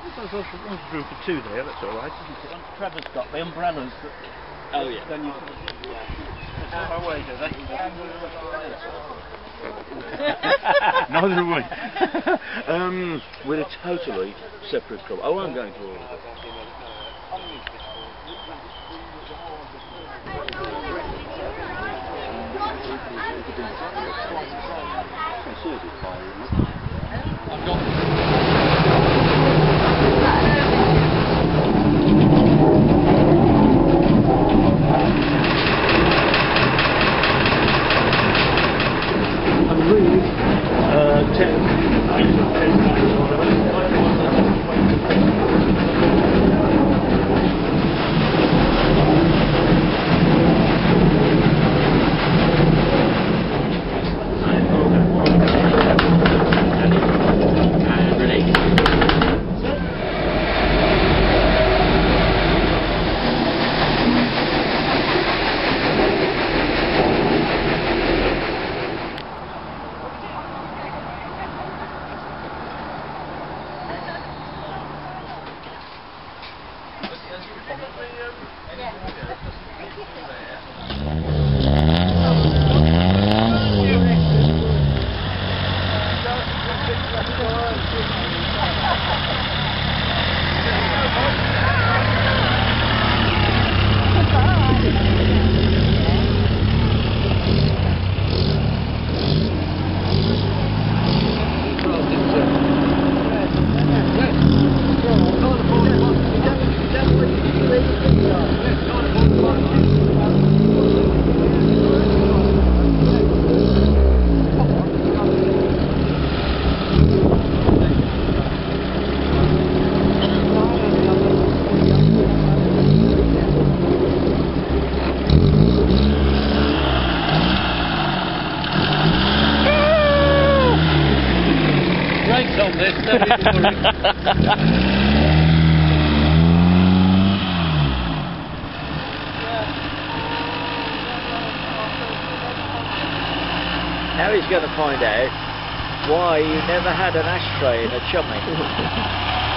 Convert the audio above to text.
There's room for two there, that's alright, isn't it? Trevor's got the umbrellas that... Oh yeah. Then you can... That's how away, do they? Neither are we. We're a totally separate club. Oh, I'm going to all of it. I've got... On this, don't be worried. Now he's going to find out why you never had an ashtray in a chummy.